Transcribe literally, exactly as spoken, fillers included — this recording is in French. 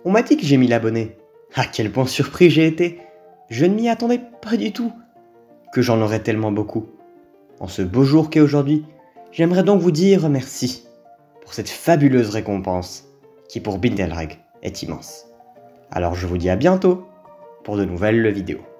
On m'a dit que j'ai mis l'abonné. À quel point surpris j'ai été. Je ne m'y attendais pas du tout. Que j'en aurais tellement beaucoup. En ce beau jour qu'est aujourd'hui, j'aimerais donc vous dire merci pour cette fabuleuse récompense qui pour Bindelreg est immense. Alors je vous dis à bientôt pour de nouvelles vidéos.